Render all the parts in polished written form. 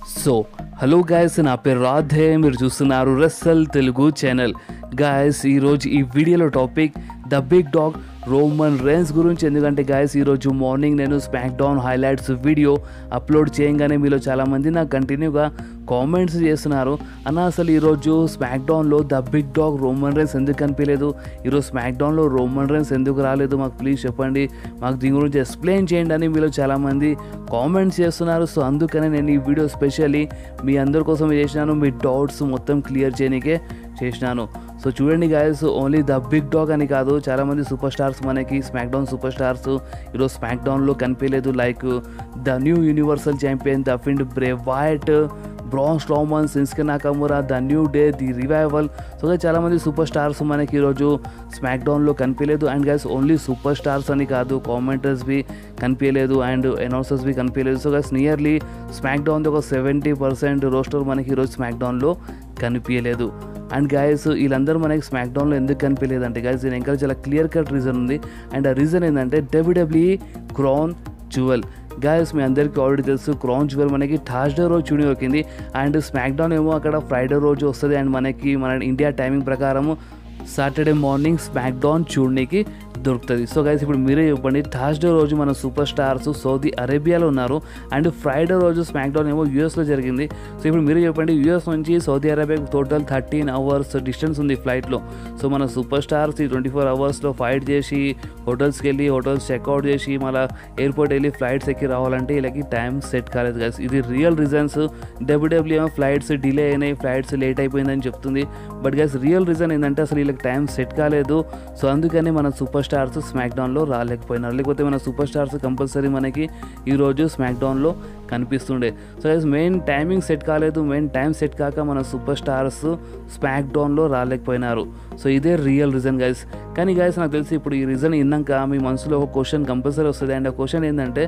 So hello guys, నా పేరు రాధే. మీరు చూస్తున్నారు రెస్సల్ తెలుగు ఛానల్. గాయస్, ఈరోజు ఈ వీడియోలో topic the big dog Roman Reigns గురించి. ఎందుకంటే గాయస్, ఈరోజు మార్నింగ్ నేను SmackDown highlights video upload చేయగానే మీలో చాలామంది నాకు కంటిన్యూగా కామెంట్స్ చేస్తున్నారు, అన్న అసలు ఈరోజు స్మాక్ డౌన్లో the big dog Roman Reigns ఎందుకు కనిపించలేదు, ఈరోజు స్మాక్ డౌన్లో రోమన్ రేన్స్ ఎందుకు రాలేదు, మాకు ప్లీజ్ చెప్పండి, మాకు దీని గురించి ఎక్స్ప్లెయిన్ చేయండి అని మీలో చాలామంది కామెంట్స్ చేస్తున్నారు. సో అందుకనే నేను ఈ వీడియో స్పెషల్లీ మీ అందరి కోసం చేసినాను, మీ డౌట్స్ మొత్తం క్లియర్ చేయడానికే చేసినాను. సో చూడండి guys, only the big dog అని కాదు, చాలామంది సూపర్ స్టార్స్ మనకి స్మాక్ డౌన్ సూపర్ స్టార్స్ ఈరోజు స్మాక్ డౌన్లో కనిపించలేదు. Like the new universal champion the fiend Bray Wyatt, Braun Strowman, Shinsuke Nakamura, the new day, the revival. So చాలామంది సూపర్ స్టార్స్ మనకి ఈరోజు స్మాక్ డౌన్లో కనిపించలేదు. And guys, only superstars అని కాదు, కామెంటర్స్ బి కనిపించలేదు అండ్ అనౌన్సర్స్ బి కనిపించలేదు. సో గైస్, నియర్లీ స్మాక్ డౌన్ది ఒక 70% రోస్టర్ మనకి ఈరోజు స్మాక్ డౌన్లో కనిపించలేదు. అండ్ గైస్, వీళ్ళందరూ మనకి స్మాక్ డౌన్లో ఎందుకు కనిపించలేదంటే గైస్, దీని ఇంకా చాలా క్లియర్ కట్ రీజన్ ఉంది. అండ్ ఆ రీజన్ ఏంటంటే WWE క్రౌన్ జ్యువెల్. గాయస్, మీ అందరికీ ఆల్రెడీ తెలుసు, క్రౌన్ జ్యువెల్ మనకి థర్స్డే రోజు చూడని వచ్చింది అండ్ స్మాక్ డౌన్ ఏమో అక్కడ ఫ్రైడే రోజు వస్తుంది. అండ్ మనకి మన ఇండియా టైమింగ్ ప్రకారము సాటర్డే మార్నింగ్ స్మాక్ డౌన్ చూడడానికి దొరుకుతుంది. సో గైస్, ఇప్పుడు మీరే చెప్పండి, థర్స్డే రోజు మన సూపర్ స్టార్స్ సౌదీ అరేబియాలో ఉన్నారు అండ్ ఫ్రైడే రోజు స్మాక్ డౌన్ ఏమో యూఎస్లో జరిగింది. సో ఇప్పుడు మీరే చెప్పండి, యూఎస్ నుంచి సౌదీ అరేబియాకి టోటల్ 13 hours డిస్టెన్స్ ఉంది ఫ్లైట్లో. సో మన సూపర్ స్టార్స్ ఈ 24 hours ఫైట్ చేసి హోటల్స్కి వెళ్ళి హోటల్స్ చెక్అవుట్ చేసి మళ్ళీ ఎయిర్పోర్ట్ వెళ్ళి ఫ్లైట్స్ ఎక్కి రావాలంటే వీళ్ళకి టైం సెట్ కాలేదు గైస్. ఇది రియల్ రీజన్స్. WWE ఏమో ఫ్లైట్స్ డిలే అయినాయి, ఫ్లైట్స్ లేట్ అయిపోయిందని చెప్తుంది. బట్ గైస్, రియల్ రీజన్ ఏంటంటే అసలు వీళ్ళకి టైం సెట్ కాలేదు. సో అందుకని మన సూపర్ స్టార్స్ స్మాక్ డౌన్లో రాలేకపోయినారు. లేకపోతే మన సూపర్ స్టార్స్ కంపల్సరీ మనకి ఈరోజు స్మాక్ డౌన్లో కనిపిస్తుండే. So guys, main timing set కాలేదు, మెయిన్ టైం సెట్ కాక మన సూపర్ స్టార్స్ స్మాక్ డౌన్లో రాలేకపోయినారు. సో ఇదే రియల్ రీజన్ గైస్. కానీ గైస్, నాకు తెలిసి ఇప్పుడు ఈ రీజన్ విన్నాక మీ మనసులో ఒక క్వశ్చన్ కంపల్సరీ వస్తుంది. అండ్ ఆ క్వశ్చన్ ఏంటంటే,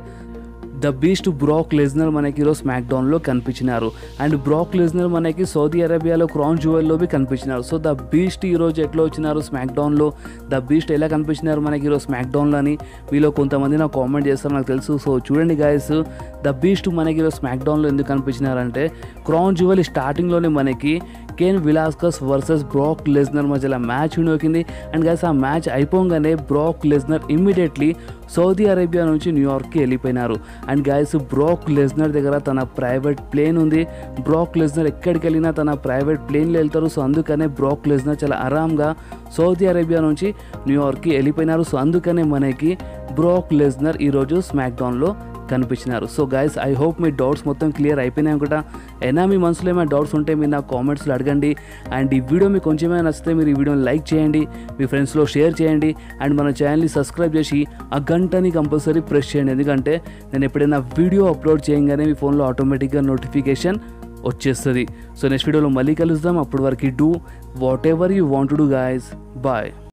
ద బీస్ట్ బ్రాక్ లెస్నర్ మనకి ఈరోజు స్మాక్ డౌన్లో కనిపించినారు అండ్ బ్రాక్ లెస్నర్ మనకి సౌదీ అరేబియాలో క్రౌన్ జ్యువెల్లో కనిపించినారు. సో ద బీస్ట్ ఈరోజు ఎట్లా వచ్చినారు స్మాక్ డౌన్లో, ద బీస్ట్ ఎలా కనిపించినారు మనకి ఈరోజు స్మాక్ డౌన్లో అని మీలో కొంతమంది నాకు కామెంట్ చేస్తారు, నాకు తెలుసు. సో చూడండి గైస్, ద బీస్ట్ మనకి ఈరోజు స్మాక్ డౌన్లో ఎందుకు కనిపించినారంటే, క్రౌన్ జ్యువెల్ స్టార్టింగ్లోనే మనకి Cain Velasquez versus Brock Lesnar మధ్యలో మ్యాచ్ వినోకింది. అండ్ గైస్, ఆ మ్యాచ్ అయిపోగానే Brock Lesnar immediately Saudi Arabia నుంచి న్యూయార్క్కి వెళ్ళిపోయినారు. అండ్ గైస్, బ్రాక్ లెస్నర్ దగ్గర తన ప్రైవేట్ ప్లేన్ ఉంది. బ్రాక్ లెస్నర్ ఎక్కడికి వెళ్ళినా తన ప్రైవేట్ ప్లేన్లో వెళ్తారు. సో అందుకనే బ్రాక్ లెస్నర్ చాలా ఆరాంగా సౌదీ అరేబియా నుంచి న్యూయార్క్కి వెళ్ళిపోయినారు. సో అందుకనే మనకి బ్రాక్ లెస్నర్ ఈరోజు స్మాక్ డౌన్లో కనిపించినారు. సో గైస్, ఐ హోప్ మీ డౌట్స్ మొత్తం క్లియర్ అయిపోయినాయి అనుకుంటా. అయినా మీ మనసులో ఏమైనా డౌట్స్ ఉంటే మీరు నాకు కామెంట్స్లో అడగండి. అండ్ ఈ వీడియో మీకు కొంచెమైనా నచ్చితే మీరు ఈ వీడియోని లైక్ చేయండి, మీ ఫ్రెండ్స్లో షేర్ చేయండి అండ్ మన ఛానల్ని సబ్స్క్రైబ్ చేసి ఆ గంటని కంపల్సరీ ప్రెస్ చేయండి. ఎందుకంటే నేను ఎప్పుడైనా వీడియో అప్లోడ్ చేయగానే మీ ఫోన్లో ఆటోమేటిక్గా నోటిఫికేషన్ వచ్చేస్తుంది. సో నెక్స్ట్ వీడియోలో మళ్ళీ కలుద్దాం. అప్పటి వరకు do whatever you want to do guys. Bye.